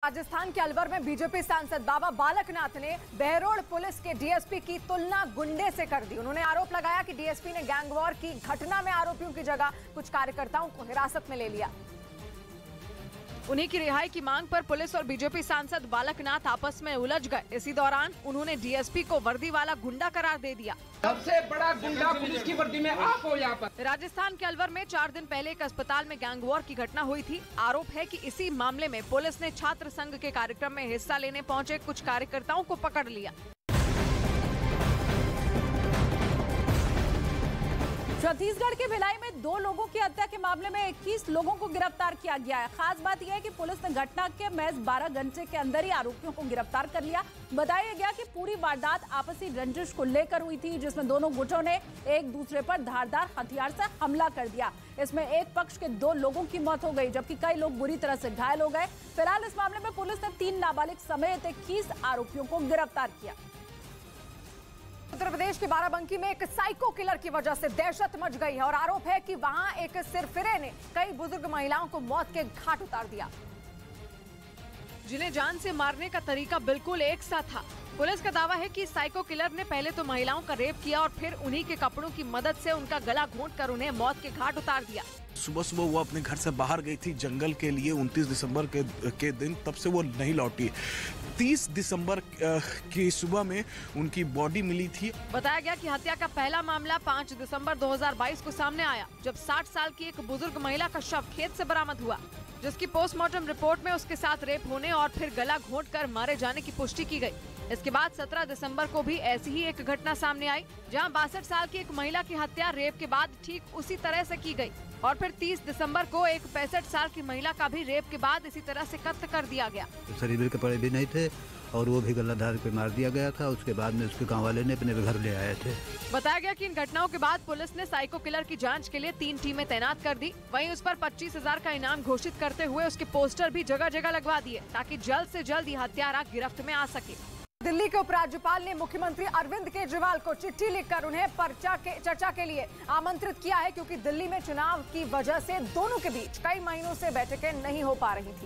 राजस्थान के अलवर में बीजेपी सांसद बाबा बालकनाथ ने बहरोड पुलिस के डीएसपी की तुलना गुंडे से कर दी। उन्होंने आरोप लगाया कि डीएसपी ने गैंग वॉर की घटना में आरोपियों की जगह कुछ कार्यकर्ताओं को हिरासत में ले लिया। उन्हीं की रिहाई की मांग पर पुलिस और बीजेपी सांसद बालकनाथ आपस में उलझ गए। इसी दौरान उन्होंने डीएसपी को वर्दी वाला गुंडा करार दे दिया। सबसे बड़ा गुंडा पुलिस की वर्दी में आप हो यहाँ पर। राजस्थान के अलवर में 4 दिन पहले एक अस्पताल में गैंग वॉर की घटना हुई थी। आरोप है कि इसी मामले में पुलिस ने छात्र संघ के कार्यक्रम में हिस्सा लेने पहुंचे कुछ कार्यकर्ताओं को पकड़ लिया। छत्तीसगढ़ के भिलाई में 2 लोगों की हत्या के मामले में 21 लोगों को गिरफ्तार किया गया है। खास बात यह है कि पुलिस ने घटना के महज 12 घंटे के अंदर ही आरोपियों को गिरफ्तार कर लिया। बताया गया कि पूरी वारदात आपसी रंजिश को लेकर हुई थी, जिसमें दोनों गुटों ने एक दूसरे पर धारदार हथियार से हमला कर दिया। इसमें एक पक्ष के 2 लोगों की मौत हो गई, जबकि कई लोग बुरी तरह से घायल हो गए। फिलहाल इस मामले में पुलिस ने 3 नाबालिग समेत 21 आरोपियों को गिरफ्तार किया। उत्तर प्रदेश के बाराबंकी में एक साइको किलर की वजह से दहशत मच गई है और आरोप है कि वहां एक सिरफिरे ने कई बुजुर्ग महिलाओं को मौत के घाट उतार दिया, जिन्हें जान से मारने का तरीका बिल्कुल एक सा था। पुलिस का दावा है कि साइको किलर ने पहले तो महिलाओं का रेप किया और फिर उन्हीं के कपड़ों की मदद से उनका गला घोंटकर उन्हें मौत के घाट उतार दिया। सुबह सुबह वो अपने घर से बाहर गई थी जंगल के लिए 29 दिसंबर के दिन, तब से वो नहीं लौटी। 30 दिसंबर की सुबह में उनकी बॉडी मिली थी। बताया गया कि हत्या का पहला मामला 5 दिसंबर 2022 को सामने आया, जब 60 साल की एक बुजुर्ग महिला का शव खेत से बरामद हुआ, जिसकी पोस्टमार्टम रिपोर्ट में उसके साथ रेप होने और फिर गला घोंटकर मारे जाने की पुष्टि की गई। इसके बाद 17 दिसंबर को भी ऐसी ही एक घटना सामने आई, जहां 62 साल की एक महिला की हत्या रेप के बाद ठीक उसी तरह से की गई और फिर 30 दिसंबर को एक 65 साल की महिला का भी रेप के बाद इसी तरह से कत्ल कर दिया गया। शरीर के कपड़े भी नहीं थे और वो भी गलाधार पे मार दिया गया था। उसके बाद में उसके गांव वाले ने अपने घर ले आए थे। बताया गया कि इन घटनाओं के बाद पुलिस ने साइको किलर की जांच के लिए 3 टीमें तैनात कर दी। वहीं उस पर 25,000 का इनाम घोषित करते हुए उसके पोस्टर भी जगह जगह लगवा दिए, ताकि जल्द से जल्द ये हत्यारा गिरफ्त में आ सके। दिल्ली के उपराज्यपाल ने मुख्यमंत्री अरविंद केजरीवाल को चिट्ठी लिखकर उन्हें चर्चा के लिए आमंत्रित किया है, क्योंकि दिल्ली में चुनाव की वजह से दोनों के बीच कई महीनों से बैठकें नहीं हो पा रही थी,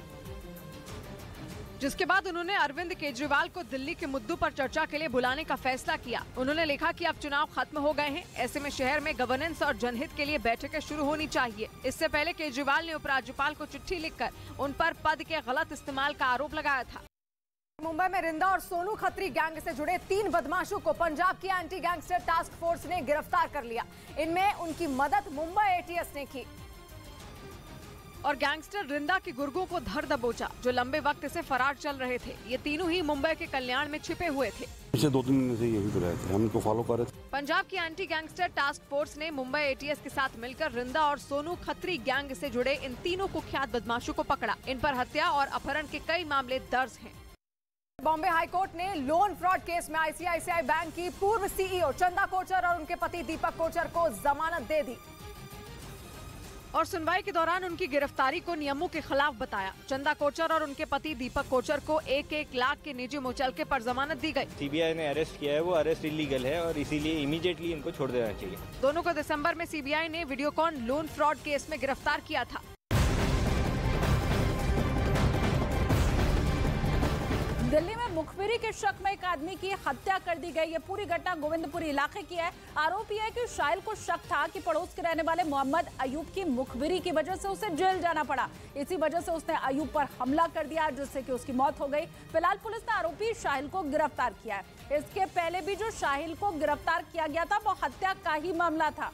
जिसके बाद उन्होंने अरविंद केजरीवाल को दिल्ली के मुद्दों पर चर्चा के लिए बुलाने का फैसला किया। उन्होंने लिखा कि अब चुनाव खत्म हो गए हैं, ऐसे में शहर में गवर्नेंस और जनहित के लिए बैठकें शुरू होनी चाहिए। इससे पहले केजरीवाल ने उपराज्यपाल को चिट्ठी लिखकर उन पर पद के गलत इस्तेमाल का आरोप लगाया था। मुंबई में रिंदा और सोनू खत्री गैंग से जुड़े 3 बदमाशों को पंजाब की एंटी गैंगस्टर टास्क फोर्स ने गिरफ्तार कर लिया। इनमें उनकी मदद मुंबई एटीएस ने की और गैंगस्टर रिंदा के गुर्गों को धर दबोचा, जो लंबे वक्त से फरार चल रहे थे। ये तीनों ही मुंबई के कल्याण में छिपे हुए थे। पिछले 2-3 दिन से यही रहे थे, हम इनको फॉलो कर रहे थे। पंजाब की एंटी गैंगस्टर टास्क फोर्स ने मुंबई एटीएस के साथ मिलकर रिंदा और सोनू खत्री गैंग से जुड़े इन तीनों कुख्यात बदमाशों को पकड़ा। इन पर हत्या और अपहरण के कई मामले दर्ज हैं। बॉम्बे हाईकोर्ट ने लोन फ्रॉड केस में आईसीआईसीआई बैंक की पूर्व सीईओ चंदा कोचर और उनके पति दीपक कोचर को जमानत दे दी और सुनवाई के दौरान उनकी गिरफ्तारी को नियमों के खिलाफ बताया। चंदा कोचर और उनके पति दीपक कोचर को 1-1 लाख के निजी मुचलके पर जमानत दी गई। सीबीआई ने अरेस्ट किया है, वो अरेस्ट इलीगल है और इसीलिए इमीडिएटली इनको छोड़ देना चाहिए। दोनों को दिसंबर में सीबीआई ने वीडियोकॉन लोन फ्रॉड केस में गिरफ्तार किया था। दिल्ली में मुखबिरी के शक में एक आदमी की हत्या कर दी गई। ये पूरी घटना गोविंदपुरी इलाके की है। आरोप यह है कि शाहिल को शक था कि पड़ोस के रहने वाले मोहम्मद अयूब की मुखबिरी की वजह से उसे जेल जाना पड़ा। इसी वजह से उसने अयूब पर हमला कर दिया, जिससे कि उसकी मौत हो गई। फिलहाल पुलिस ने आरोपी शाहिल को गिरफ्तार किया है। इसके पहले भी जो शाहिल को गिरफ्तार किया गया था वो हत्या का ही मामला था।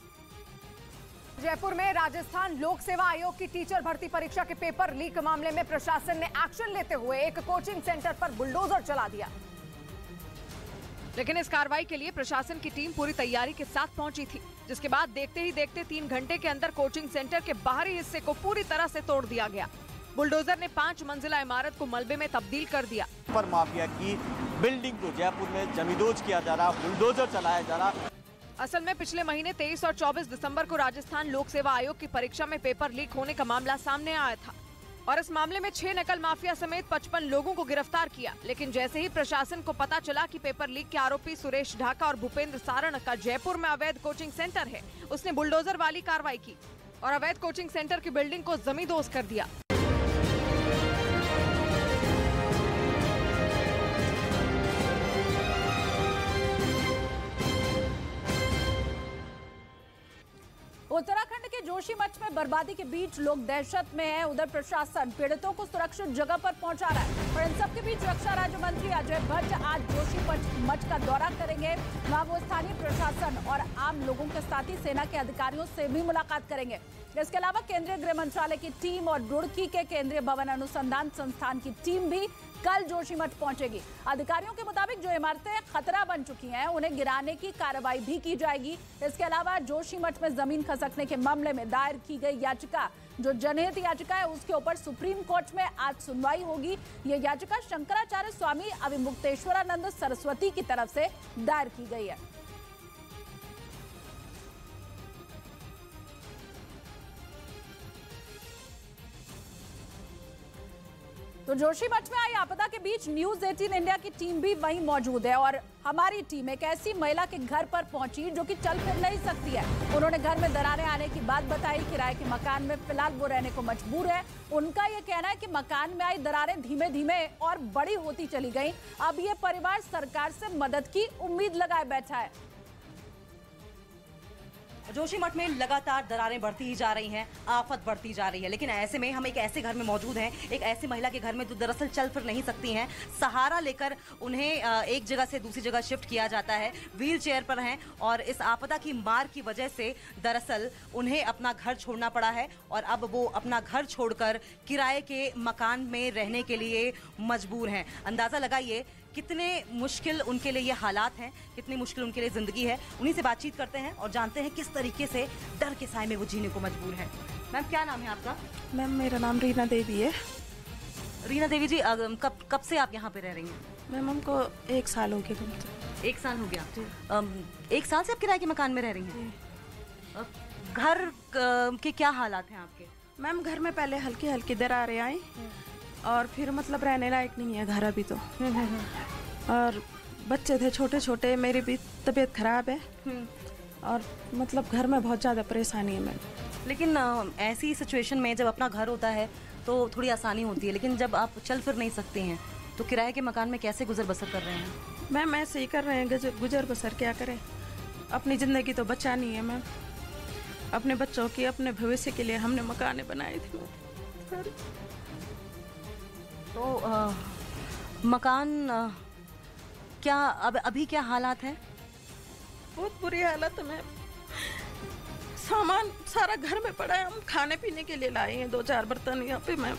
जयपुर में राजस्थान लोक सेवा आयोग की टीचर भर्ती परीक्षा के पेपर लीक मामले में प्रशासन ने एक्शन लेते हुए एक कोचिंग सेंटर पर बुलडोजर चला दिया, लेकिन इस कार्रवाई के लिए प्रशासन की टीम पूरी तैयारी के साथ पहुंची थी, जिसके बाद देखते ही देखते 3 घंटे के अंदर कोचिंग सेंटर के बाहरी हिस्से को पूरी तरह से तोड़ दिया गया। बुलडोजर ने 5 मंजिला इमारत को मलबे में तब्दील कर दिया। पर माफिया की बिल्डिंग को जयपुर में जमींदोज किया जा रहा, बुलडोजर चलाया जा रहा। असल में पिछले महीने 23 और 24 दिसंबर को राजस्थान लोक सेवा आयोग की परीक्षा में पेपर लीक होने का मामला सामने आया था और इस मामले में 6 नकल माफिया समेत 55 लोगों को गिरफ्तार किया। लेकिन जैसे ही प्रशासन को पता चला कि पेपर लीक के आरोपी सुरेश ढाका और भूपेंद्र सारण का जयपुर में अवैध कोचिंग सेंटर है, उसने बुलडोजर वाली कार्रवाई की और अवैध कोचिंग सेंटर की बिल्डिंग को जमींदोज कर दिया। जोशीमठ में बर्बादी के बीच लोग दहशत में हैं। उधर प्रशासन पीड़ितों को सुरक्षित जगह पर पहुंचा रहा है। और इन सबके बीच रक्षा राज्य मंत्री अजय भट्ट आज जोशीमठ का दौरा करेंगे। वहां वो स्थानीय प्रशासन और आम लोगों के साथ ही सेना के अधिकारियों से भी मुलाकात करेंगे। इसके अलावा केंद्रीय गृह मंत्रालय की टीम और रुड़की के केंद्रीय भवन अनुसंधान संस्थान की टीम भी कल जोशीमठ पहुंचेगी। अधिकारियों के मुताबिक जो इमारतें खतरा बन चुकी हैं उन्हें गिराने की कार्रवाई भी की जाएगी। इसके अलावा जोशीमठ में जमीन खसकने के मामले में दायर की गई याचिका, जो जनहित याचिका है, उसके ऊपर सुप्रीम कोर्ट में आज सुनवाई होगी। ये याचिका शंकराचार्य स्वामी अविमुक्तेश्वरानंद सरस्वती की तरफ से दायर की गई है। तो जोशीमठ में आई आपदा के बीच न्यूज 18 इंडिया की टीम भी वहीं मौजूद है और हमारी टीम एक ऐसी महिला के घर पर पहुंची जो कि चल फिर नहीं सकती है। उन्होंने घर में दरारें आने की बात बताई। किराए के मकान में फिलहाल वो रहने को मजबूर है। उनका ये कहना है कि मकान में आई दरारें धीमे धीमे और बड़ी होती चली गई। अब ये परिवार सरकार से मदद की उम्मीद लगाए बैठा है। जोशीमठ में लगातार दरारें बढ़ती ही जा रही हैं, आफत बढ़ती जा रही है। लेकिन ऐसे में हम एक ऐसे घर में मौजूद हैं, एक ऐसी महिला के घर में जो दरअसल चल फिर नहीं सकती हैं। सहारा लेकर उन्हें एक जगह से दूसरी जगह शिफ्ट किया जाता है, व्हील चेयर पर हैं और इस आपदा की मार की वजह से दरअसल उन्हें अपना घर छोड़ना पड़ा है और अब वो अपना घर छोड़कर किराए के मकान में रहने के लिए मजबूर हैं। अंदाज़ा लगाइए कितने मुश्किल उनके लिए ये हालात हैं, कितनी मुश्किल उनके लिए ज़िंदगी है। उन्हीं से बातचीत करते हैं और जानते हैं किस तरीके से डर के साए में वो जीने को मजबूर है। मैम, क्या नाम है आपका? मैम, मेरा नाम रीना देवी है। रीना देवी जी, कब से आप यहाँ पे रह रही हैं? मैम, हमको 1 साल हो गया। 1 साल हो गया? 1 साल से आप किराए के मकान में रह रही हैं? घर के क्या हालात हैं आपके? मैम, घर में पहले हल्की हल्की दरारें आई और फिर मतलब रहने लायक नहीं है घर अभी तो। और बच्चे थे छोटे छोटे, मेरी भी तबीयत खराब है और मतलब घर में बहुत ज़्यादा परेशानी है मैम। लेकिन ऐसी सिचुएशन में जब अपना घर होता है तो थोड़ी आसानी होती है, लेकिन जब आप चल फिर नहीं सकते हैं तो किराए के मकान में कैसे गुजर बसर कर रहे हैं? मैम, ऐसे ही कर रहे हैं, गुजर बसर क्या करें। अपनी ज़िंदगी तो बचानी है मैम, अपने बच्चों की, अपने भविष्य के लिए हमने मकाने बनाए थे। तो मकान क्या अभी क्या हालात है? बहुत बुरी हालत है मैम। सामान सारा घर में पड़ा है, हम खाने पीने के लिए लाए हैं 2-4 बर्तन यहाँ पे मैम।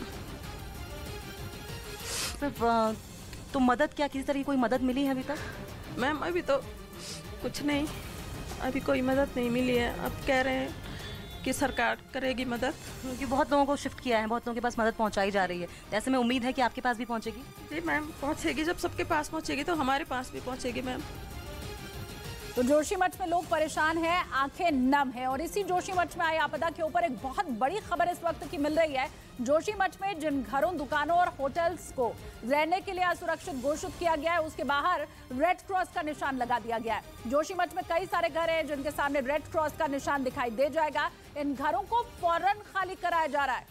सिर्फ तो मदद, क्या किसी तरह की कोई मदद मिली है अभी तक? मैम, अभी तो कुछ नहीं, अभी कोई मदद नहीं मिली है। अब कह रहे हैं कि सरकार करेगी मदद, क्योंकि बहुत लोगों को शिफ्ट किया है, बहुत लोगों के पास मदद पहुंचाई जा रही है। ऐसे में उम्मीद है कि आपके पास भी पहुंचेगी? जी मैम, पहुंचेगी। जब सबके पास पहुंचेगी तो हमारे पास भी पहुंचेगी मैम। तो जोशीमठ में लोग परेशान हैं, आंखें नम हैं और इसी जोशीमठ में आई आपदा के ऊपर एक बहुत बड़ी खबर इस वक्त की मिल रही है। जोशीमठ में जिन घरों, दुकानों और होटल्स को रहने के लिए असुरक्षित घोषित किया गया है, उसके बाहर रेड क्रॉस का निशान लगा दिया गया है। जोशीमठ में कई सारे घर हैं जिनके सामने रेड क्रॉस का निशान दिखाई दे जाएगा। इन घरों को फौरन खाली कराया जा रहा है।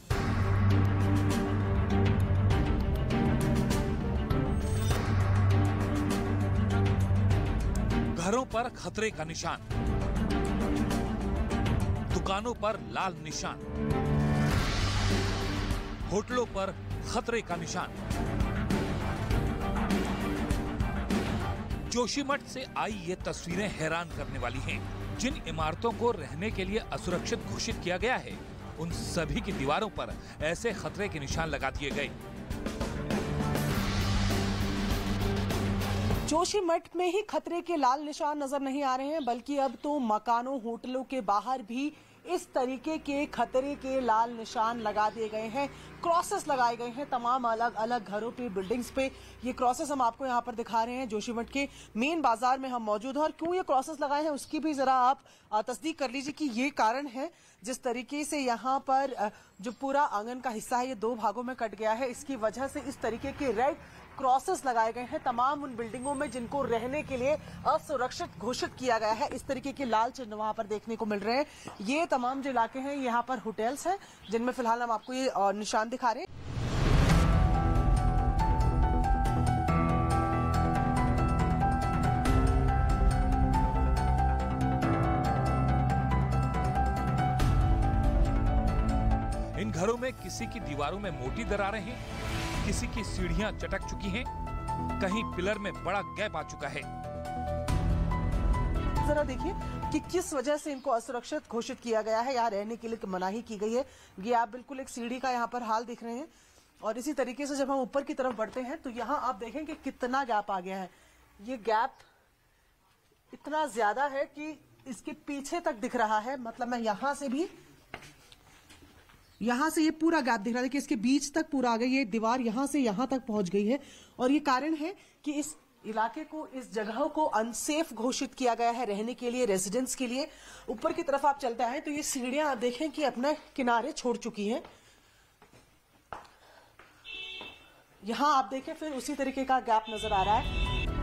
घरों पर खतरे का निशान, दुकानों पर लाल निशान, होटलों पर खतरे का निशान। जोशीमठ से आई ये तस्वीरें हैरान करने वाली हैं। जिन इमारतों को रहने के लिए असुरक्षित घोषित किया गया है, उन सभी की दीवारों पर ऐसे खतरे के निशान लगा दिए गए। जोशीमठ में ही खतरे के लाल निशान नजर नहीं आ रहे हैं, बल्कि अब तो मकानों, होटलों के बाहर भी इस तरीके के खतरे के लाल निशान लगा दिए गए हैं। क्रॉसेस लगाए गए हैं तमाम अलग अलग घरों पे, बिल्डिंग्स पे। ये क्रॉसेस हम आपको यहाँ पर दिखा रहे हैं। जोशीमठ के मेन बाजार में हम मौजूद हैं और क्यों ये क्रॉसेस लगाए हैं उसकी भी जरा आप तस्दीक कर लीजिए कि ये कारण है। जिस तरीके से यहाँ पर जो पूरा आंगन का हिस्सा है ये 2 भागों में कट गया है, इसकी वजह से इस तरीके के रेड क्रॉसेस लगाए गए हैं तमाम उन बिल्डिंगों में जिनको रहने के लिए असुरक्षित घोषित किया गया है। इस तरीके के लाल चिन्ह वहां पर देखने को मिल रहे हैं। ये तमाम जो इलाके हैं यहाँ पर होटल्स हैं जिनमें फिलहाल हम आपको ये निशान दिखा रहे हैं। जिसमें किसी की दीवारों में मोटी दरारें हैं, किसी की सीढ़ियां चटक चुकी हैं, कहीं पिलर में बड़ा गैप आ चुका है। जरा देखिए कि किस वजह से इनको असुरक्षित घोषित किया गया है। यहाँ रहने के लिए मनाही की गई है। ये आप बिल्कुल एक सीढ़ी का यहाँ पर हाल देख रहे हैं। और इसी तरीके से जब हम ऊपर की तरफ बढ़ते हैं तो यहाँ आप देखें कि कितना गैप आ गया है। ये गैप इतना ज्यादा है कि इसके पीछे तक दिख रहा है। मतलब मैं यहाँ से भी, यहाँ से ये पूरा गैप दिख रहा है कि इसके बीच तक पूरा आ गया। ये दीवार यहाँ से यहाँ तक पहुंच गई है और ये कारण है कि इस इलाके को, इस जगह को अनसेफ घोषित किया गया है रहने के लिए, रेजिडेंट्स के लिए। ऊपर की तरफ आप चलते हैं तो ये सीढ़ियां आप देखें कि अपने किनारे छोड़ चुकी हैं। यहां आप देखें फिर उसी तरीके का गैप नजर आ रहा है।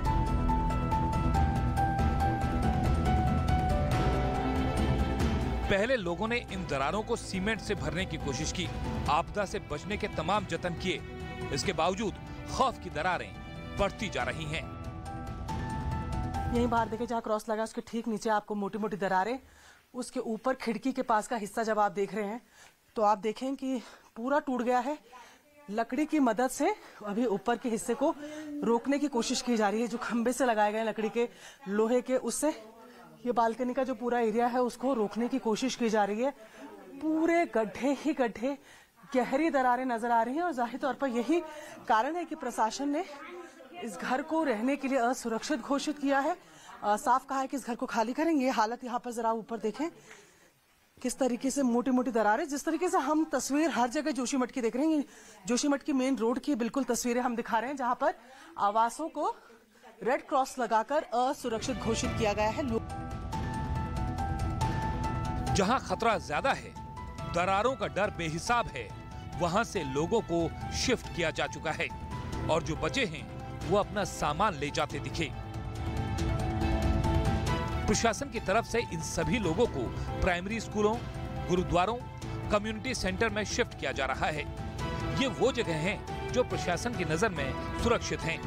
पहले लोगों ने इन दरारों को सीमेंट से भरने की कोशिश की, आपदा से बचने के तमाम जतन किए। इसके बावजूद खौफ की दरारें बढ़ती जा रही हैं। यहीं बाहर देखें जहां क्रॉस लगा उसके ठीक नीचे आपको मोटी मोटी दरारें, उसके ऊपर खिड़की के पास का हिस्सा जब आप देख रहे हैं तो आप देखें कि पूरा टूट गया है। लकड़ी की मदद से अभी ऊपर के हिस्से को रोकने की कोशिश की जा रही है। जो खंबे से लगाए गए लकड़ी के, लोहे के, उससे ये बालकनी का जो पूरा एरिया है उसको रोकने की कोशिश की जा रही है। पूरे गड्ढे ही गड्ढे, गहरी दरारें नजर आ रही हैं और जाहिर तौर पर यही कारण है कि प्रशासन ने इस घर को रहने के लिए असुरक्षित घोषित किया है। साफ कहा है कि इस घर को खाली करेंगे। हालत यहाँ पर जरा ऊपर देखें किस तरीके से मोटी मोटी दरारें, जिस तरीके से हम तस्वीर हर जगह जोशीमठ की देख रहे हैं। जोशीमठ की मेन रोड की बिल्कुल तस्वीरें हम दिखा रहे हैं जहां पर आवासों को रेड क्रॉस लगाकर असुरक्षित घोषित किया गया है। जहां खतरा ज्यादा है, दरारों का डर बेहिसाब है, वहां से लोगों को शिफ्ट किया जा चुका है और जो बचे हैं वो अपना सामान ले जाते दिखे। प्रशासन की तरफ से इन सभी लोगों को प्राइमरी स्कूलों, गुरुद्वारों, कम्युनिटी सेंटर में शिफ्ट किया जा रहा है। ये वो जगह हैं जो प्रशासन की नजर में सुरक्षित हैं।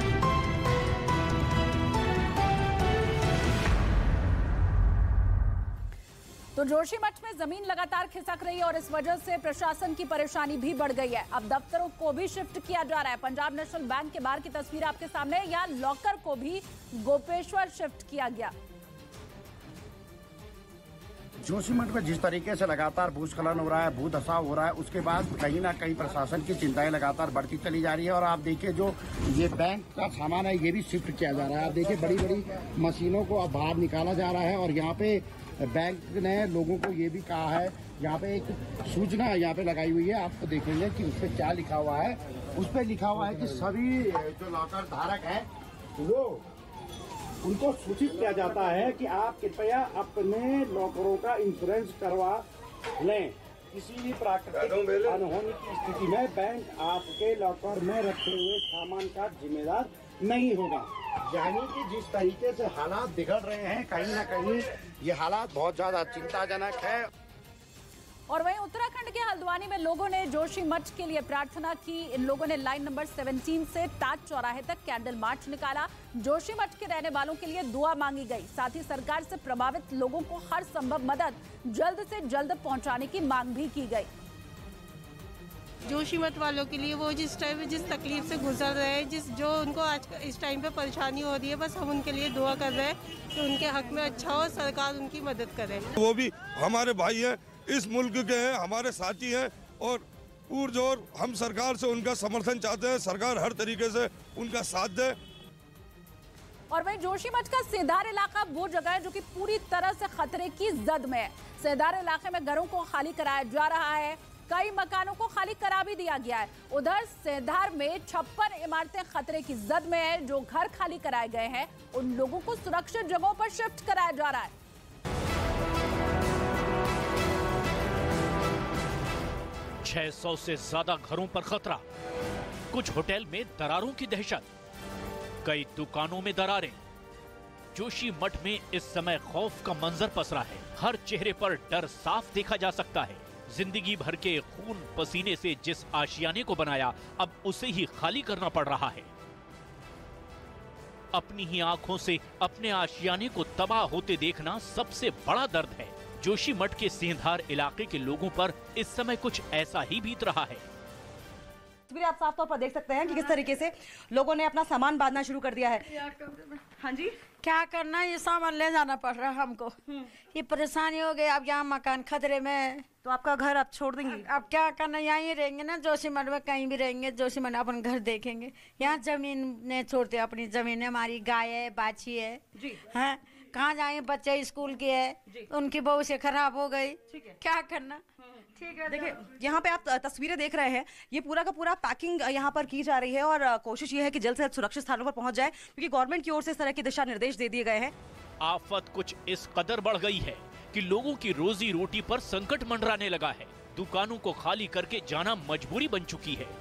तो जोशीमठ में जमीन लगातार खिसक रही है और इस वजह से प्रशासन की परेशानी भी बढ़ गई है। अब दफ्तरों को भी शिफ्ट किया जा रहा है। पंजाब नेशनल बैंक के बाहर की तस्वीर आपके सामने है। यहाँ लॉकर को भी गोपेश्वर शिफ्ट किया गया। जोशीमठ में जिस तरीके से लगातार भूस्खलन हो रहा है, भूधसाव हो रहा है, उसके बाद कहीं ना कहीं प्रशासन की चिंताएं लगातार बढ़ती चली जा रही है। और आप देखिए जो ये बैंक का सामान है ये भी शिफ्ट किया जा रहा है। आप देखिए बड़ी बड़ी मशीनों को अब बाहर निकाला जा रहा है और यहाँ पे बैंक ने लोगों को ये भी कहा है, यहाँ पे एक सूचना यहाँ पे लगाई हुई है, आपको देखेंगे कि उस पर क्या लिखा हुआ है। उस पर लिखा हुआ है कि सभी जो लॉकर धारक हैं वो उनको सूचित किया जाता है कि आप कृपया अपने लॉकरों का इंश्योरेंस करवा लें। किसी भी प्राकृतिक अनहोनी की स्थिति में बैंक आपके लॉकर में रखे हुए सामान का जिम्मेदार नहीं होगा। यानी कि जिस तरीके से हालात बिगड़ रहे हैं, कहीं ना कहीं ये हालात बहुत ज्यादा चिंताजनक है। और वहीं उत्तराखंड के हल्द्वानी में लोगों ने जोशीमठ के लिए प्रार्थना की। इन लोगों ने लाइन नंबर 17 से ताज चौराहे तक कैंडल मार्च निकाला। जोशीमठ के रहने वालों के लिए दुआ मांगी गई। साथ ही सरकार से प्रभावित लोगों को हर संभव मदद जल्द से जल्द पहुंचाने की मांग भी की गई। जोशीमठ वालों के लिए वो जिस तकलीफ से गुजर रहे हैं, जो उनको आज इस टाइम पे परेशानी हो रही है, बस हम उनके लिए दुआ कर रहे हैं कि उनके हक में अच्छा हो, सरकार उनकी मदद करे। वो भी हमारे भाई हैं, इस मुल्क के हैं, हमारे साथी हैं और पुरजोर हम सरकार से उनका समर्थन चाहते हैं। सरकार हर तरीके से उनका साथ दे। और वहीं जोशीमठ का सेधार इलाका वो जगह है जो कि पूरी तरह से खतरे की जद में है। सेधार इलाके में घरों को खाली कराया जा रहा है, कई मकानों को खाली करा भी दिया गया है। उधर सेधार में 56 इमारतें खतरे की जद में है। जो घर खाली कराए गए हैं उन लोगों को सुरक्षित जगहों पर शिफ्ट कराया जा रहा है। छह 600 से ज्यादा घरों पर खतरा, कुछ होटल में दरारों की दहशत, कई दुकानों में दरारें। जोशीमठ में इस समय खौफ का मंजर पसरा है। हर चेहरे पर डर साफ देखा जा सकता है। जिंदगी भर के खून पसीने से जिस आशियाने को बनाया, अब उसे ही खाली करना पड़ रहा है। अपनी ही आंखों से अपने आशियाने को तबाह होते देखना सबसे बड़ा दर्द है। जोशीमठ के सिंहधार इलाके के लोगों पर इस समय कुछ ऐसा ही बीत रहा है। तस्वीरें आप साफ तौर पर देख सकते हैं कि किस तरीके से लोगों ने अपना सामान बांधना शुरू कर दिया है। हाँ जी, क्या करना, ये सामान ले जाना पड़ रहा है हमको। ये परेशानी हो गई। अब यहाँ मकान खतरे में, तो आपका घर आप छोड़ देंगे? अब क्या करना, यहीं रहेंगे ना, जोशीमठ में कहीं भी रहेंगे। जोशीमठ अपन घर देखेंगे। यहाँ जमीन नहीं छोड़ते, अपनी जमीन है, हमारी गाय है, बाछी है जी। हाँ, कहाँ जाएंगे, बच्चे स्कूल के है, उनकी बहू से खराब हो गई, क्या करना। ठीक है, देखिए यहाँ पे आप तस्वीरें देख रहे हैं, ये पूरा का पूरा पैकिंग यहाँ पर की जा रही है और कोशिश ये है कि जल्द से जल्द सुरक्षित स्थानों पर पहुंच जाए, क्योंकि गवर्नमेंट की ओर से इस तरह के दिशा निर्देश दे दिए गए हैं। आफत कुछ इस कदर बढ़ गई है कि लोगों की रोजी रोटी पर संकट मंडराने लगा है। दुकानों को खाली करके जाना मजबूरी बन चुकी है।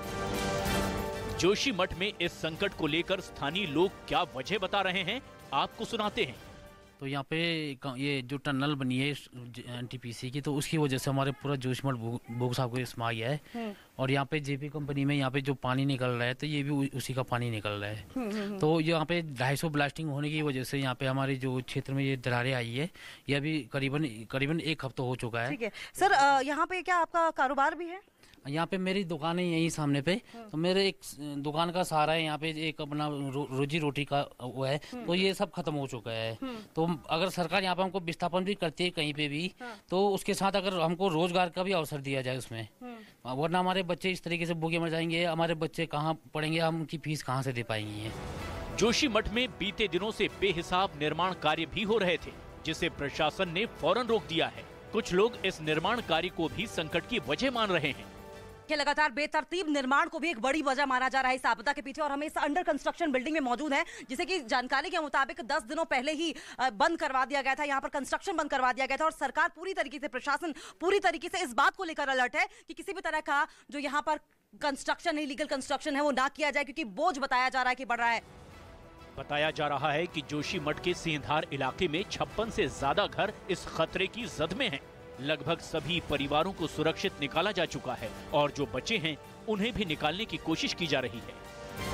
जोशीमठ में इस संकट को लेकर स्थानीय लोग क्या वजह बता रहे हैं, आपको सुनाते हैं। तो यहाँ पे ये जो टनल बनी है एनटीपीसी की, तो उसकी वजह से हमारे पूरा जोशीमठ भोग साहब को इसमें आ गया है। और यहाँ पे जेपी कंपनी में यहाँ पे जो पानी निकल रहा है, तो ये भी उसी का पानी निकल रहा है। तो यहाँ पे 250 ब्लास्टिंग होने की वजह से यहाँ पे हमारे जो क्षेत्र में ये दरारें आई है, ये अभी करीबन 1 हफ्ता हो चुका है। ठीक है सर, यहाँ पे क्या आपका कारोबार भी है? यहाँ पे मेरी दुकान है यहीं सामने पे, तो मेरे एक दुकान का सहारा है, यहाँ पे एक अपना रोजी रोटी का वो है। तो ये सब खत्म हो चुका है। तो अगर सरकार यहाँ पे हमको विस्थापन भी करती है कहीं पे भी, तो उसके साथ अगर हमको रोजगार का भी अवसर दिया जाए उसमें, वरना हमारे बच्चे इस तरीके से भूखे मर जाएंगे। हमारे बच्चे कहाँ पढ़ेंगे, हम उनकी फीस कहाँ से दे पाएंगे। जोशीमठ में बीते दिनों से बेहिसाब निर्माण कार्य भी हो रहे थे, जिसे प्रशासन ने फौरन रोक दिया है। कुछ लोग इस निर्माण कार्य को भी संकट की वजह मान रहे हैं। कि लगातार बेतरतीब निर्माण को भी एक बड़ी वजह माना जा रहा है इस आपदा के पीछे, और हमें इस अंडर कंस्ट्रक्शन बिल्डिंग में मौजूद है, जिसे कि जानकारी के मुताबिक 10 दिनों पहले ही बंद करवा दिया गया था। यहाँ पर कंस्ट्रक्शन बंद करवा दिया गया था और सरकार पूरी तरीके से, प्रशासन पूरी तरीके से इस बात को लेकर अलर्ट है कि किसी भी तरह का जो यहाँ पर कंस्ट्रक्शन, इलीगल कंस्ट्रक्शन है, वो ना किया जाए, क्योंकि बोझ बताया जा रहा है कि बढ़ रहा है। बताया जा रहा है कि जोशीमठ के सिंहधार इलाके में 56 से ज्यादा घर इस खतरे की जद में हैं। लगभग सभी परिवारों को सुरक्षित निकाला जा चुका है और जो बचे हैं उन्हें भी निकालने की कोशिश की जा रही है।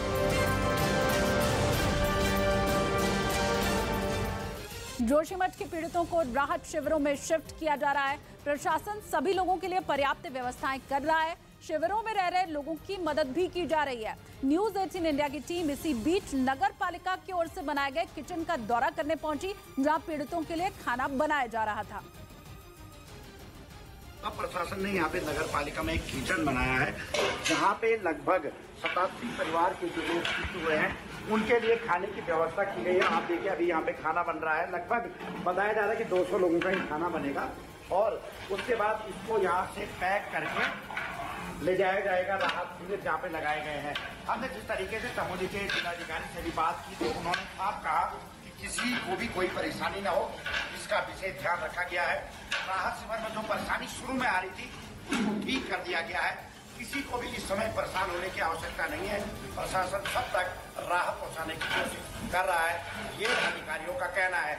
जोशीमठ के पीड़ितों को राहत शिविरों में शिफ्ट किया जा रहा है। प्रशासन सभी लोगों के लिए पर्याप्त व्यवस्थाएं कर रहा है। शिविरों में रह रहे लोगों की मदद भी की जा रही है। न्यूज 18 इंडिया की टीम इसी बीच नगर पालिका की ओर से बनाए गए किचन का दौरा करने पहुंची, जहां पीड़ितों के लिए खाना बनाया जा रहा था। अब प्रशासन ने यहाँ पे नगर पालिका में एक किचन बनाया है, जहाँ पे लगभग 87 परिवार के जो लोग छूटे हुए हैं उनके लिए खाने की व्यवस्था की गई है। आप देखिए अभी यहाँ पे खाना बन रहा है, लगभग बताया जा रहा है कि 200 लोगों का ही खाना बनेगा और उसके बाद इसको यहाँ से पैक करके ले जाया जाएगा राहत शिविर जहाँ पे लगाए गए हैं। हमने जिस तरीके से चमोली के जिलाधिकारी से भी बात की, तो उन्होंने साफ कहा कि किसी को भी कोई परेशानी न हो, इसका विशेष ध्यान रखा गया है। राहत शिविर में जो परेशानी शुरू में आ रही थी उसको ठीक कर दिया गया है। किसी को भी इस समय परेशान होने की आवश्यकता नहीं है। प्रशासन सब तक राहत पहुंचाने की कोशिश कर रहा है, ये अधिकारियों का कहना है।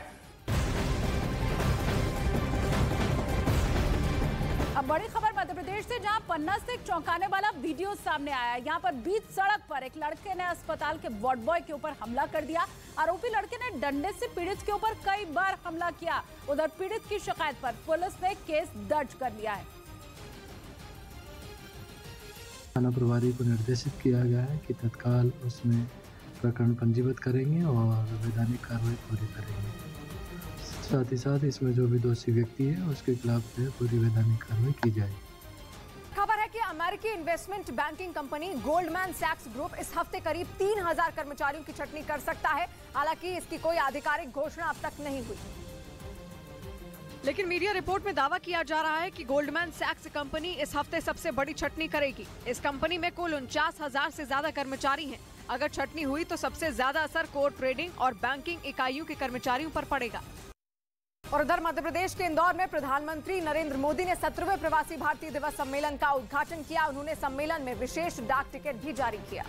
अब बड़ी खबर मध्य प्रदेश से, जहां पन्ना से एक चौंकाने वाला वीडियो सामने आया है। यहां पर बीच सड़क पर एक लड़के ने अस्पताल के वार्ड बॉय के ऊपर हमला कर दिया। आरोपी लड़के ने डंडे से पीड़ित के ऊपर कई बार हमला किया। उधर पीड़ित की शिकायत पर पुलिस ने केस दर्ज कर लिया है। थाना प्रभारी को निर्देशित किया गया है कि तत्काल उसमें प्रकरण पंजीबद्ध करेंगे और वैधानिक कार्रवाई पूरी करेंगे। साथ ही साथ इसमें जो भी दोषी व्यक्ति है उसके खिलाफ पूरी वैधानिक कार्रवाई की जाएगी। खबर है कि अमेरिकी इन्वेस्टमेंट बैंकिंग कंपनी गोल्डमैन सैक्स ग्रुप इस हफ्ते करीब 3000 कर्मचारियों की छटनी कर सकता है। हालांकि इसकी कोई आधिकारिक घोषणा अब तक नहीं हुई, लेकिन मीडिया रिपोर्ट में दावा किया जा रहा है कि गोल्डमैन सैक्स कंपनी इस हफ्ते सबसे बड़ी छटनी करेगी। इस कंपनी में कुल 49,000 से ज्यादा कर्मचारी हैं। अगर छटनी हुई तो सबसे ज्यादा असर कोर ट्रेडिंग और बैंकिंग इकाइयों के कर्मचारियों पर पड़ेगा। और उधर मध्य प्रदेश के इंदौर में प्रधानमंत्री नरेंद्र मोदी ने 17वें प्रवासी भारतीय दिवस सम्मेलन का उद्घाटन किया। उन्होंने सम्मेलन में विशेष डाक टिकट भी जारी किया।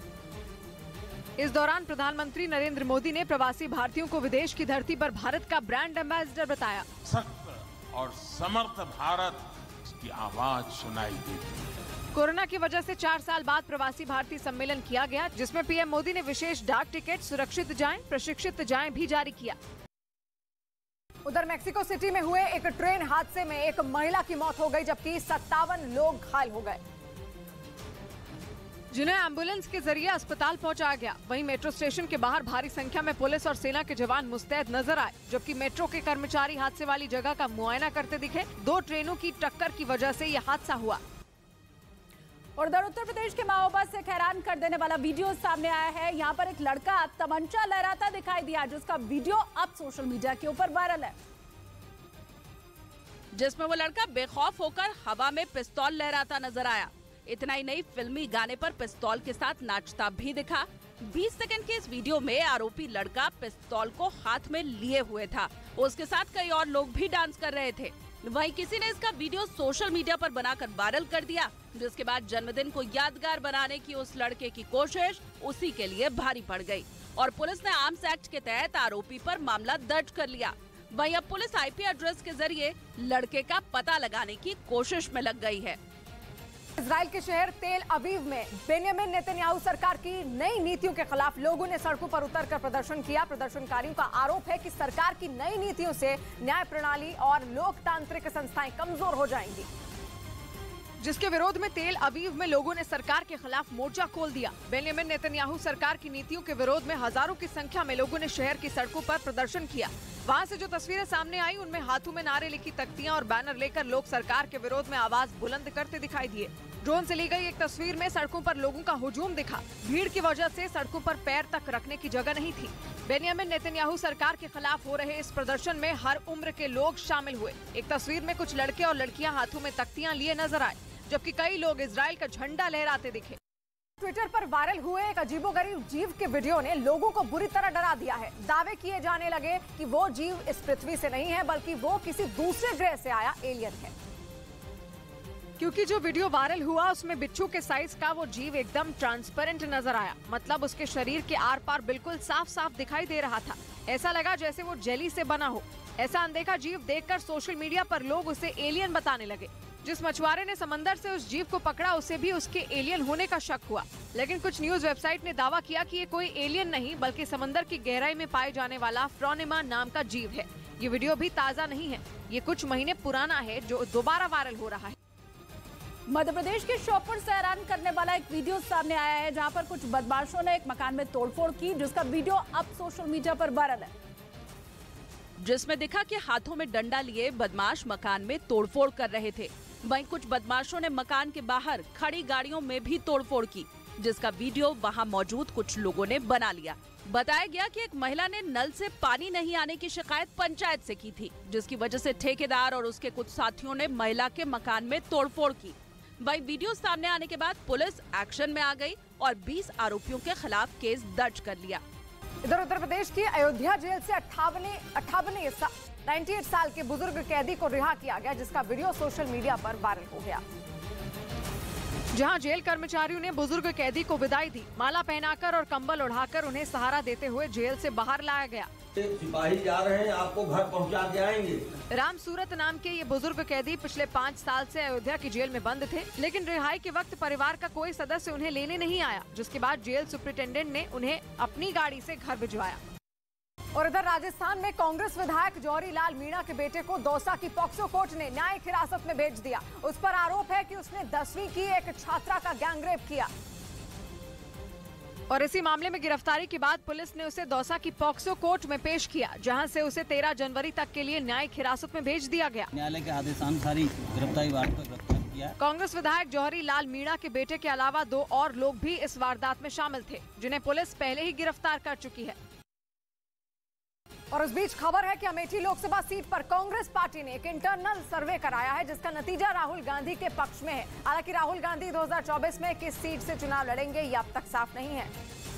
इस दौरान प्रधानमंत्री नरेंद्र मोदी ने प्रवासी भारतीयों को विदेश की धरती पर भारत का ब्रांड एम्बेसडर बताया। सशक्त और समर्थ भारत की आवाज सुनाई देती है। कोरोना की वजह से 4 साल बाद प्रवासी भारतीय सम्मेलन किया गया, जिसमें पीएम मोदी ने विशेष डाक टिकट, सुरक्षित जाएं, प्रशिक्षित जाएं भी जारी किया। उधर मेक्सिको सिटी में हुए एक ट्रेन हादसे में एक महिला की मौत हो गई, जबकि 57 लोग घायल हो गए, जिन्हें एम्बुलेंस के जरिए अस्पताल पहुंचाया गया। वहीं मेट्रो स्टेशन के बाहर भारी संख्या में पुलिस और सेना के जवान मुस्तैद नजर आए, जबकि मेट्रो के कर्मचारी हादसे वाली जगह का मुआयना करते दिखे। 2 ट्रेनों की टक्कर की वजह से यह हादसा हुआ। और उधर उत्तर प्रदेश के माओवाद से हैरान कर देने वाला वीडियो सामने आया है। यहाँ पर एक लड़का तमंचा लहराता दिखाई दिया, जिसका वीडियो अब सोशल मीडिया के ऊपर वायरल है, जिसमें वो लड़का बेखौफ होकर हवा में पिस्तौल लहराता नजर आया। इतना ही नहीं, फिल्मी गाने पर पिस्तौल के साथ नाचता भी दिखा। 20 सेकंड के इस वीडियो में आरोपी लड़का पिस्तौल को हाथ में लिए हुए था। उसके साथ कई और लोग भी डांस कर रहे थे। वहीं किसी ने इसका वीडियो सोशल मीडिया पर बनाकर वायरल कर दिया, जिसके बाद जन्मदिन को यादगार बनाने की उस लड़के की कोशिश उसी के लिए भारी पड़ गई और पुलिस ने आर्म्स एक्ट के तहत आरोपी पर मामला दर्ज कर लिया। वहीं अब पुलिस आईपी एड्रेस के जरिए लड़के का पता लगाने की कोशिश में लग गई है। इजराइल के शहर तेल अवीव में बेंयामिन नेतन्याहू सरकार की नई नीतियों के खिलाफ लोगों ने सड़कों पर उतरकर प्रदर्शन किया। प्रदर्शनकारियों का आरोप है कि सरकार की नई नीतियों से न्याय प्रणाली और लोकतांत्रिक संस्थाएं कमजोर हो जाएंगी, जिसके विरोध में तेल अवीव में लोगों ने सरकार के खिलाफ मोर्चा खोल दिया। बेंयामिन नेतन्याहू सरकार की नीतियों के विरोध में हजारों की संख्या में लोगों ने शहर की सड़कों पर प्रदर्शन किया। वहां से जो तस्वीरें सामने आई, उनमें हाथों में नारे लिखी तख्तियां और बैनर लेकर लोग सरकार के विरोध में आवाज बुलंद करते दिखाई दिए। ड्रोन से ली गई एक तस्वीर में सड़कों पर लोगों का हुजूम दिखा। भीड़ की वजह से सड़कों पर पैर तक रखने की जगह नहीं थी। बेंयामिन नेतन्याहू सरकार के खिलाफ हो रहे इस प्रदर्शन में हर उम्र के लोग शामिल हुए। एक तस्वीर में कुछ लड़के और लड़कियां हाथों में तख्तियां लिए नजर आए, जबकि कई लोग इजराइल का झंडा लहराते दिखे। ट्विटर पर वायरल हुए एक अजीबोगरीब जीव के वीडियो ने लोगों को बुरी तरह डरा दिया है। दावे किए जाने लगे कि वो जीव इस पृथ्वी से नहीं है, बल्कि वो किसी दूसरे ग्रह से आया एलियन है, क्योंकि जो वीडियो वायरल हुआ उसमें बिच्छू के साइज का वो जीव एकदम ट्रांसपेरेंट नजर आया। मतलब उसके शरीर के आर पार बिल्कुल साफ साफ दिखाई दे रहा था। ऐसा लगा जैसे वो जेली से बना हो। ऐसा अनदेखा जीव देखकर सोशल मीडिया पर लोग उसे एलियन बताने लगे। जिस मछुआरे ने समंदर से उस जीव को पकड़ा, उसे भी उसके एलियन होने का शक हुआ। लेकिन कुछ न्यूज वेबसाइट ने दावा किया कि ये कोई एलियन नहीं, बल्कि समंदर की गहराई में पाए जाने वाला फ्रोनिमा नाम का जीव है। ये वीडियो भी ताज़ा नहीं है, ये कुछ महीने पुराना है, जो दोबारा वायरल हो रहा है। मध्य प्रदेश के श्योपुर से हैरान करने वाला एक वीडियो सामने आया है, जहां पर कुछ बदमाशों ने एक मकान में तोड़फोड़ की, जिसका वीडियो अब सोशल मीडिया पर वायरल है, जिसमें दिखा कि हाथों में डंडा लिए बदमाश मकान में तोड़फोड़ कर रहे थे। वहीं कुछ बदमाशों ने मकान के बाहर खड़ी गाड़ियों में भी तोड़फोड़ की, जिसका वीडियो वहां मौजूद कुछ लोगों ने बना लिया। बताया गया कि एक महिला ने नल से पानी नहीं आने की शिकायत पंचायत से की थी, जिसकी वजह से ठेकेदार और उसके कुछ साथियों ने महिला के मकान में तोड़फोड़ की। वहीं वीडियो सामने आने के बाद पुलिस एक्शन में आ गई और 20 आरोपियों के खिलाफ केस दर्ज कर लिया। इधर उत्तर प्रदेश की अयोध्या जेल से 98 साल के बुजुर्ग कैदी को रिहा किया गया, जिसका वीडियो सोशल मीडिया पर वायरल हो गया। जहां जेल कर्मचारियों ने बुजुर्ग कैदी को विदाई दी। माला पहनाकर और कंबल उड़ाकर उन्हें सहारा देते हुए जेल से बाहर लाया गया। सिपाही जा रहे हैं, आपको घर पहुंचा के आएंगे। राम सूरत नाम के ये बुजुर्ग कैदी पिछले 5 साल से अयोध्या की जेल में बंद थे, लेकिन रिहाई के वक्त परिवार का कोई सदस्य उन्हें लेने नहीं आया, जिसके बाद जेल सुपरिटेंडेंट ने उन्हें अपनी गाड़ी से घर भिजवाया। और इधर राजस्थान में कांग्रेस विधायक जौहरी लाल मीणा के बेटे को दौसा की पॉक्सो कोर्ट ने न्यायिक हिरासत में भेज दिया। उस पर आरोप है कि उसने 10वीं की एक छात्रा का गैंगरेप किया और इसी मामले में गिरफ्तारी के बाद पुलिस ने उसे दौसा की पॉक्सो कोर्ट में पेश किया, जहां से उसे 13 जनवरी तक के लिए न्यायिक हिरासत में भेज दिया गया। न्यायालय के आदेशानुसार गिरफ्तारी वारंट पर गिरफ्तार किया। कांग्रेस विधायक जौहरी लाल मीणा के बेटे के अलावा 2 और लोग भी इस वारदात में शामिल थे, जिन्हें पुलिस पहले ही गिरफ्तार कर चुकी है। और इस बीच खबर है कि अमेठी लोकसभा सीट पर कांग्रेस पार्टी ने एक इंटरनल सर्वे कराया है, जिसका नतीजा राहुल गांधी के पक्ष में है। हालांकि राहुल गांधी 2024 में किस सीट से चुनाव लड़ेंगे ये अब तक साफ नहीं है,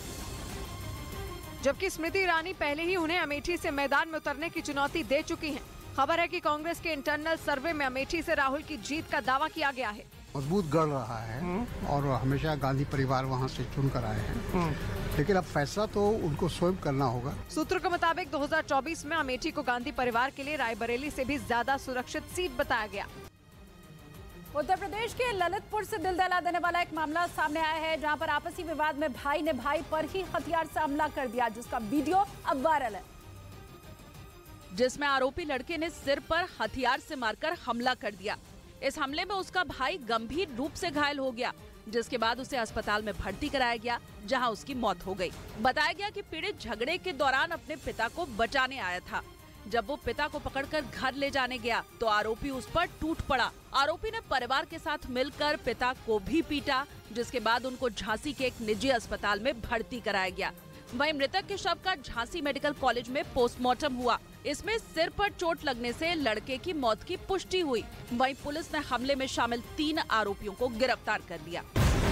जबकि स्मृति ईरानी पहले ही उन्हें अमेठी से मैदान में उतरने की चुनौती दे चुकी हैं। खबर है कि कांग्रेस के इंटरनल सर्वे में अमेठी से राहुल की जीत का दावा किया गया है। मजबूत गढ़ रहा है और हमेशा गांधी परिवार वहां से चुनकर आए हैं, लेकिन अब फैसला तो उनको स्वयं करना होगा। सूत्रों के मुताबिक 2024 में अमेठी को गांधी परिवार के लिए रायबरेली से भी ज्यादा सुरक्षित सीट बताया गया। उत्तर प्रदेश के ललितपुर से दिल दहला देने वाला एक मामला सामने आया है, जहां पर आपसी विवाद में भाई ने भाई पर ही हथियार से हमला कर दिया, जिसका वीडियो अब वायरल है। जिसमें आरोपी लड़के ने सिर पर हथियार से मारकर हमला कर दिया। इस हमले में उसका भाई गंभीर रूप से घायल हो गया, जिसके बाद उसे अस्पताल में भर्ती कराया गया, जहां उसकी मौत हो गई। बताया गया कि पीड़ित झगड़े के दौरान अपने पिता को बचाने आया था। जब वो पिता को पकड़कर घर ले जाने गया तो आरोपी उस पर टूट पड़ा। आरोपी ने परिवार के साथ मिलकर पिता को भी पीटा, जिसके बाद उनको झांसी के एक निजी अस्पताल में भर्ती कराया गया। वहीं मृतक के शव का झांसी मेडिकल कॉलेज में पोस्टमार्टम हुआ। इसमें सिर पर चोट लगने से लड़के की मौत की पुष्टि हुई। वहीं पुलिस ने हमले में शामिल 3 आरोपियों को गिरफ्तार कर लिया।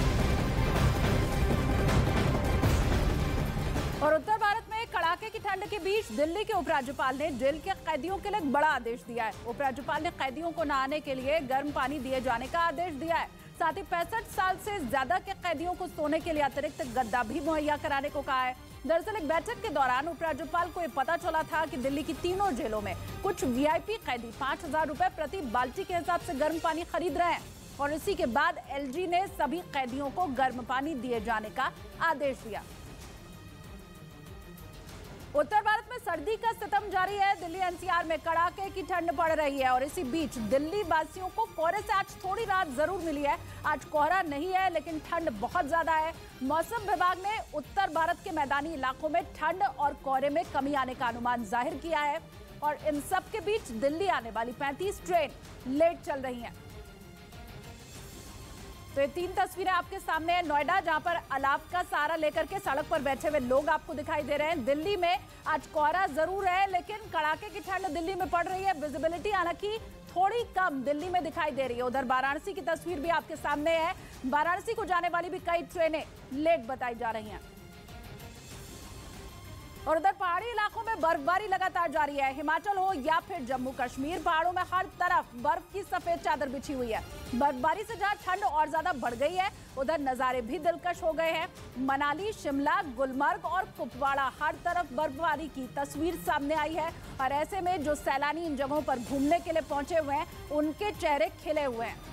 और उत्तर भारत में कड़ाके की ठंड के बीच दिल्ली के उपराज्यपाल ने जेल के कैदियों के लिए एक बड़ा आदेश दिया है। उपराज्यपाल ने कैदियों को नहाने के लिए गर्म पानी दिए जाने का आदेश दिया है। साथ ही 65 साल से ज्यादा के कैदियों को सोने के लिए अतिरिक्त गद्दा भी मुहैया कराने को कहा है। दरअसल एक बैठक के दौरान उपराज्यपाल को ये पता चला था कि दिल्ली की तीनों जेलों में कुछ वीआईपी कैदी 5000 रुपए प्रति बाल्टी के हिसाब से गर्म पानी खरीद रहे हैं, और इसी के बाद एलजी ने सभी कैदियों को गर्म पानी दिए जाने का आदेश दिया। उत्तर भारत में सर्दी का सितम जारी है। दिल्ली एनसीआर में कड़ाके की ठंड पड़ रही है और इसी बीच दिल्ली वासियों को कोहरे से आज थोड़ी राहत जरूर मिली है। आज कोहरा नहीं है, लेकिन ठंड बहुत ज्यादा है। मौसम विभाग ने उत्तर भारत के मैदानी इलाकों में ठंड और कोहरे में कमी आने का अनुमान जाहिर किया है, और इन सब के बीच दिल्ली आने वाली 35 ट्रेन लेट चल रही हैं। तो ये 3 तस्वीरें आपके सामने है। नोएडा, जहां पर अलाव का सहारा लेकर के सड़क पर बैठे हुए लोग आपको दिखाई दे रहे हैं। दिल्ली में आज कोहरा जरूर है, लेकिन कड़ाके की ठंड दिल्ली में पड़ रही है। विजिबिलिटी हालांकि थोड़ी कम दिल्ली में दिखाई दे रही है। उधर वाराणसी की तस्वीर भी आपके सामने है। वाराणसी को जाने वाली भी कई ट्रेनें लेट बताई जा रही हैं। और उधर पहाड़ी इलाकों में बर्फबारी लगातार जारी है। हिमाचल हो या फिर जम्मू कश्मीर, पहाड़ों में हर तरफ बर्फ की सफेद चादर बिछी हुई है। बर्फबारी से जहां ठंड और ज्यादा बढ़ गई है, उधर नजारे भी दिलकश हो गए हैं। मनाली, शिमला, गुलमर्ग और कुपवाड़ा, हर तरफ बर्फबारी की तस्वीर सामने आई है। और ऐसे में जो सैलानी इन जगहों पर घूमने के लिए पहुंचे हुए हैं, उनके चेहरे खिले हुए हैं।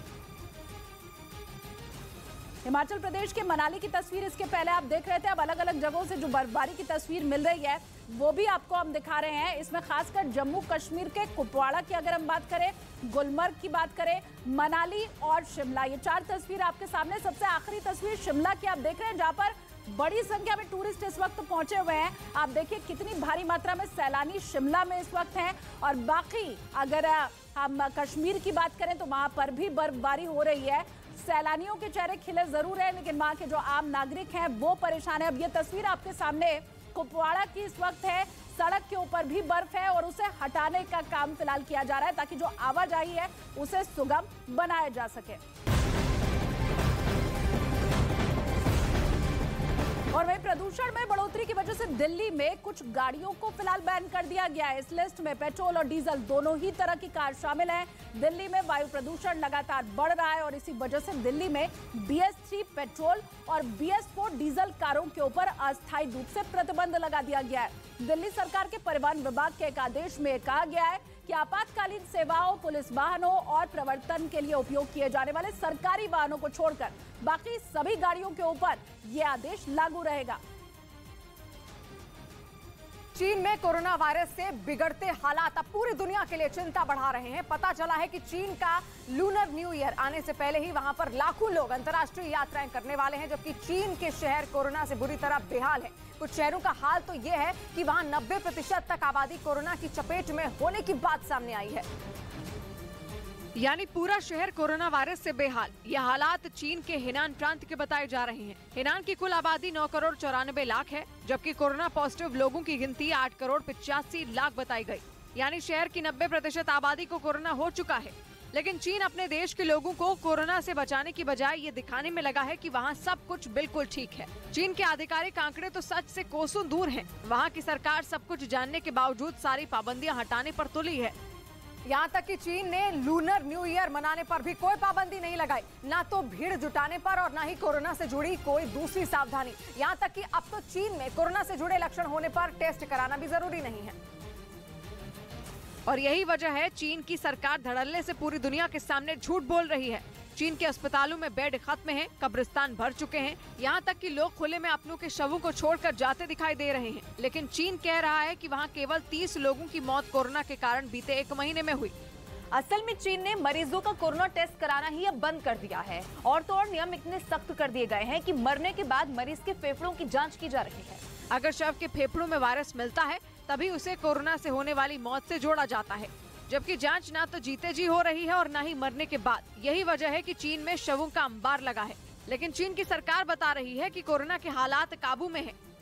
हिमाचल प्रदेश के मनाली की तस्वीर इसके पहले आप देख रहे थे। अब अलग अलग जगहों से जो बर्फबारी की तस्वीर मिल रही है, वो भी आपको हम दिखा रहे हैं। इसमें खासकर जम्मू कश्मीर के कुपवाड़ा की अगर हम बात करें, गुलमर्ग की बात करें, मनाली और शिमला, ये 4 तस्वीर आपके सामने। सबसे आखिरी तस्वीर शिमला की आप देख रहे हैं, जहां पर बड़ी संख्या में टूरिस्ट इस वक्त पहुंचे हुए हैं। आप देखिए कितनी भारी मात्रा में सैलानी शिमला में इस वक्त हैं। और बाकी अगर हम कश्मीर की बात करें तो वहां पर भी बर्फबारी हो रही है। सैलानियों के चेहरे खिले जरूर है, लेकिन वहां के जो आम नागरिक हैं वो परेशान है। अब ये तस्वीर आपके सामने कुपवाड़ा की इस वक्त है। सड़क के ऊपर भी बर्फ है और उसे हटाने का काम फिलहाल किया जा रहा है, ताकि जो आवाजाही है उसे सुगम बनाया जा सके। और वहीं प्रदूषण में बढ़ोतरी की वजह से दिल्ली में कुछ गाड़ियों को फिलहाल बैन कर दिया गया है। इस लिस्ट में पेट्रोल और डीजल दोनों ही तरह की कार शामिल हैं। दिल्ली में वायु प्रदूषण लगातार बढ़ रहा है और इसी वजह से दिल्ली में BS3 पेट्रोल और BS4 डीजल कारों के ऊपर अस्थायी रूप से प्रतिबंध लगा दिया गया है। दिल्ली सरकार के परिवहन विभाग के एक आदेश में कहा गया है कि आपातकालीन सेवाओं, पुलिस वाहनों और प्रवर्तन के लिए उपयोग किए जाने वाले सरकारी वाहनों को छोड़कर बाकी सभी गाड़ियों के ऊपर यह आदेश लागू रहेगा। चीन में कोरोना वायरस से बिगड़ते हालात अब पूरी दुनिया के लिए चिंता बढ़ा रहे हैं। पता चला है कि चीन का लूनर न्यू ईयर आने से पहले ही वहां पर लाखों लोग अंतर्राष्ट्रीय यात्राएं करने वाले हैं, जबकि चीन के शहर कोरोना से बुरी तरह बेहाल है। कुछ शहरों का हाल तो यह है कि वहां 90% तक आबादी कोरोना की चपेट में होने की बात सामने आई है। यानी पूरा शहर कोरोना वायरस से बेहाल। यह हालात चीन के हेनान प्रांत के बताए जा रहे हैं। हेनान की कुल आबादी 9 करोड़ 94 लाख है, जबकि कोरोना पॉजिटिव लोगों की गिनती 8 करोड़ 85 लाख बताई गई। यानी शहर की 90% आबादी को कोरोना हो चुका है। लेकिन चीन अपने देश के लोगों को कोरोना से बचाने की बजाय ये दिखाने में लगा है कि वहाँ सब कुछ बिल्कुल ठीक है। चीन के आधिकारिक आंकड़े तो सच से कोसों दूर हैं। वहाँ की सरकार सब कुछ जानने के बावजूद सारी पाबंदियां हटाने पर तुली है। यहाँ तक कि चीन ने लूनर न्यू ईयर मनाने पर भी कोई पाबंदी नहीं लगाई, ना तो भीड़ जुटाने पर और ना ही कोरोना से जुड़ी कोई दूसरी सावधानी। यहाँ तक कि अब तो चीन में कोरोना से जुड़े लक्षण होने पर टेस्ट कराना भी जरूरी नहीं है। और यही वजह है चीन की सरकार धड़ल्ले से पूरी दुनिया के सामने झूठ बोल रही है। चीन के अस्पतालों में बेड खत्म हैं, कब्रिस्तान भर चुके हैं, यहाँ तक कि लोग खुले में अपनों के शवों को छोड़कर जाते दिखाई दे रहे हैं। लेकिन चीन कह रहा है कि वहाँ केवल 30 लोगों की मौत कोरोना के कारण बीते 1 महीने में हुई। असल में चीन ने मरीजों का कोरोना टेस्ट कराना ही अब बंद कर दिया है और तो और नियम इतने सख्त कर दिए गए हैं कि मरने के बाद मरीज के फेफड़ों की जांच की जा रही है। अगर शव के फेफड़ों में वायरस मिलता है तभी उसे कोरोना से होने वाली मौत से जोड़ा जाता है, जबकि जांच ना तो जीते जी हो रही है और ना ही मरने के बाद। यही वजह है कि चीन में शवों का अंबार लगा है। लेकिन चीन की सरकार बता रही है कि कोरोना के हालात काबू में है।